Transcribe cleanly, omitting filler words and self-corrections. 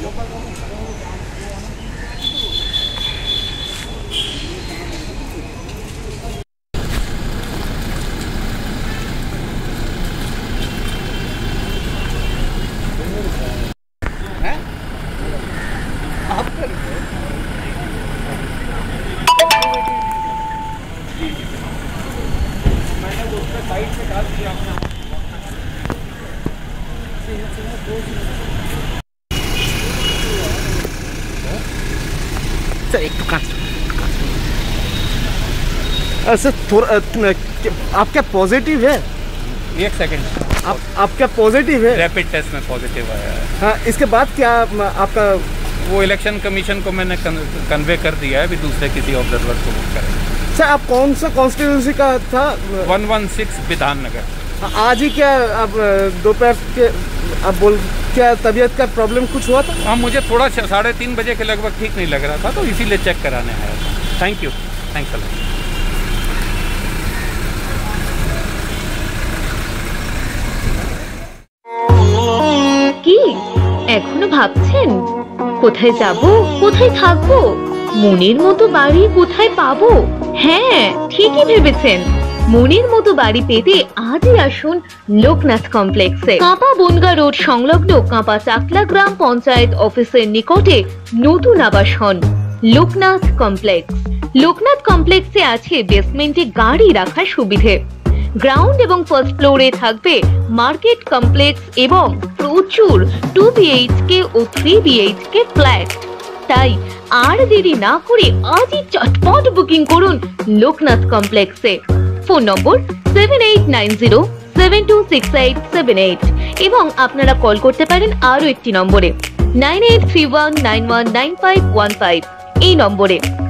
एक तो सर थोड़ा आप क्या पॉजिटिव है? एक सेकंड, आप क्या पॉजिटिव है? रैपिड टेस्ट में पॉजिटिव आया है। हाँ, इसके बाद क्या आपका वो इलेक्शन कमीशन को मैंने कन्वे कर दिया है, अभी दूसरे किसी ऑब्जर्वर को बुक करें। सर आप कौन सा कॉन्स्टिट्यूंसी का था? 116 विधाननगर। आज ही क्या आप दोपहर के आप क्या तबीयत का प्रॉब्लम कुछ हुआ था? हाँ, मुझे थोड़ा 3:30 बजे के लगभग ठीक नहीं लग रहा था, तो इसीलिए चेक कराने आया था। Thank you, thanks a lot. কি এখনো ভাবছেন কোথায় যাব, কোথায় থাকবো, মনের মতো বাড়ি কোথায় পাবো? হ্যাঁ, ঠিকই ভেবেছেন। মনের মতো বাড়ি পেতে আজই আসুন লোকনাথ কমপ্লেক্সে। কাঁপা বনগা রোড সংলগ্ন কাঁপা চাকলা গ্রাম পঞ্চায়েত অফিসের নিকটে নতুন আবাসন লোকনাথ কমপ্লেক্স। লোকনাথ কমপ্লেক্সে আছে বেসমেন্টে গাড়ি রাখার সুবিধে। গ্রাউন্ড এবং ফার্স্ট ফ্লোরে থাকবে মার্কেট কমপ্লেক্স এবং প্রচুর 2 BHK ও 3 BHK ফ্ল্যাট। তাই আর দেরি না করে আজই চটপট বুকিং করুন লোকনাথ কমপ্লেক্সে। ফোন নম্বর 7890726878 এবং আপনারা কল করতে পারেন আরো একটি নম্বরে 9831919515 এই নম্বরে।